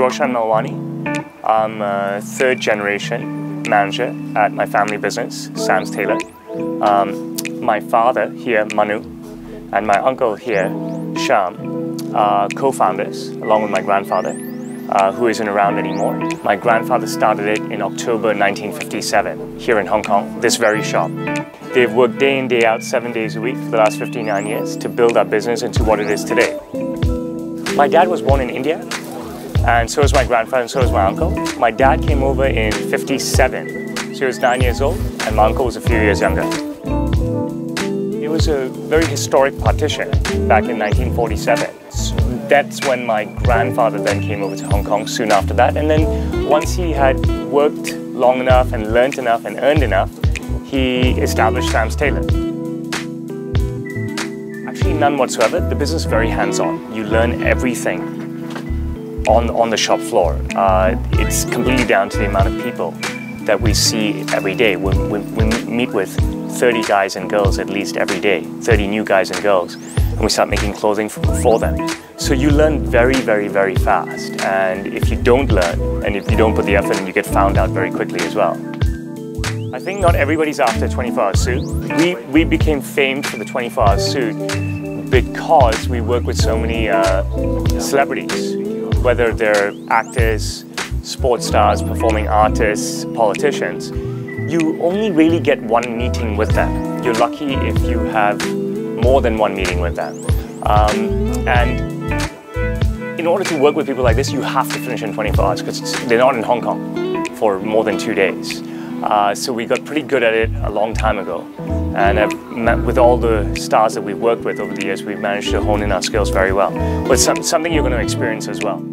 Roshan Malwani. I'm a third generation manager at my family business, Sam's Tailor. My father here, Manu, and my uncle here, Sham, are co-founders along with my grandfather, who isn't around anymore. My grandfather started it in October 1957 here in Hong Kong, this very shop. They've worked day in, day out, 7 days a week for the last 59 years to build our business into what it is today. My dad was born in India, and so is my grandfather, and so is my uncle. My dad came over in 57, so he was 9 years old, and my uncle was a few years younger. It was a very historic partition back in 1947. So that's when my grandfather then came over to Hong Kong soon after that, and then once he had worked long enough and learnt enough and earned enough, he established Sam's Tailor. Actually, none whatsoever. The business is very hands-on. You learn everything on the shop floor. It's completely down to the amount of people that we see every day. We meet with 30 guys and girls at least every day, 30 new guys and girls, and we start making clothing for them. So you learn very, very, very fast. And if you don't learn, and if you don't put the effort in, you get found out very quickly as well. I think not everybody's after a 24-hour suit. We became famed for the 24-hour suit because we work with so many celebrities, whether they're actors, sports stars, performing artists, politicians. You only really get one meeting with them. You're lucky if you have more than one meeting with them. And in order to work with people like this, you have to finish in 24 hours because they're not in Hong Kong for more than 2 days. So we got pretty good at it a long time ago. And with all the stars that we've worked with over the years, we've managed to hone in our skills very well. But it's something you're going to experience as well.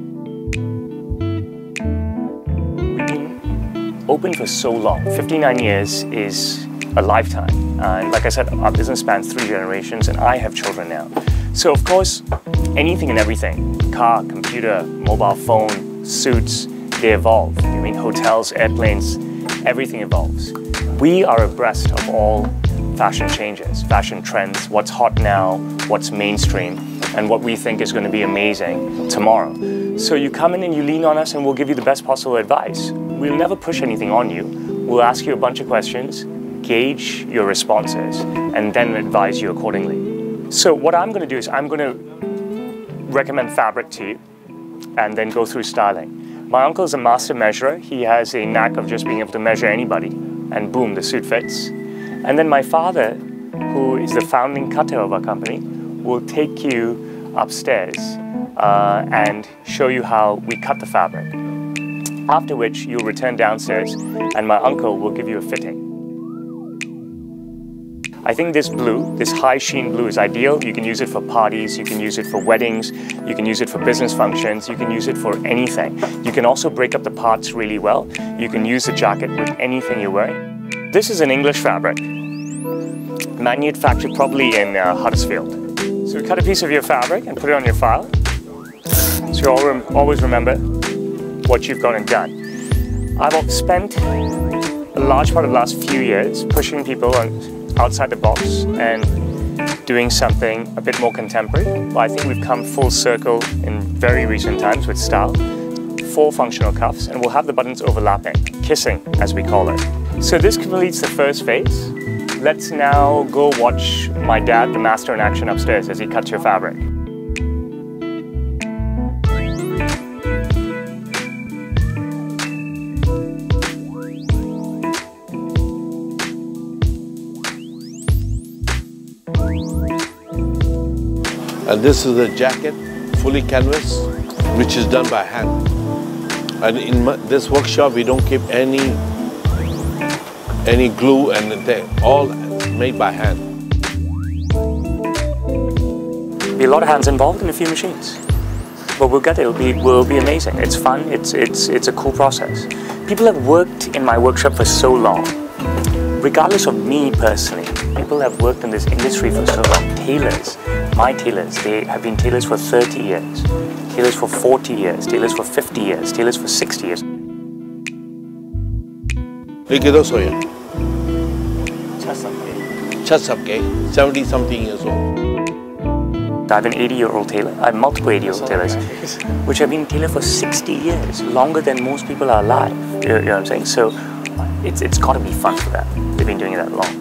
We've been open for so long. 59 years is a lifetime. And like I said, our business spans 3 generations, and I have children now. So of course, anything and everything, car, computer, mobile phone, suits, they evolve. I mean, hotels, airplanes, everything evolves. We are abreast of all fashion changes, fashion trends, what's hot now, what's mainstream, and what we think is going to be amazing tomorrow. So you come in and you lean on us and we'll give you the best possible advice. We'll never push anything on you. We'll ask you a bunch of questions, gauge your responses, and then advise you accordingly. So what I'm going to do is I'm going to recommend fabric to you and then go through styling. My uncle is a master measurer. He has a knack of just being able to measure anybody, and boom, the suit fits. And then my father, who is the founding cutter of our company, will take you upstairs and show you how we cut the fabric. After which, you'll return downstairs, and my uncle will give you a fitting. I think this blue, this high sheen blue is ideal. You can use it for parties, you can use it for weddings, you can use it for business functions, you can use it for anything. You can also break up the parts really well. You can use the jacket with anything you're wearing. This is an English fabric, manufactured probably in Huddersfield. So cut a piece of your fabric and put it on your file. So you always remember what you've gone and done. I've spent a large part of the last few years pushing people outside the box and doing something a bit more contemporary. But I think we've come full circle in very recent times with style. 4 functional cuffs, and we'll have the buttons overlapping, kissing as we call it. So this completes the first phase. Let's now go watch my dad, the master in action, upstairs as he cuts your fabric. And this is the jacket, fully canvas, which is done by hand. And in this workshop, we don't keep any glue and all made by hand. Be a lot of hands involved and a few machines, but we'll get it. It'll be amazing. It's fun. It's a cool process. People have worked in my workshop for so long. Regardless of me personally, people have worked in this industry for so long. Tailors, my tailors, they have been tailors for 30 years, tailors for 40 years, tailors for 50 years, tailors for 60 years. Chasapke, 70-something years old. I have an 80-year-old tailor. I have multiple 80-year-old tailors, which have been tailor for 60 years, longer than most people are alive. You know what I'm saying? So it's got to be fun for them. They've been doing it that long.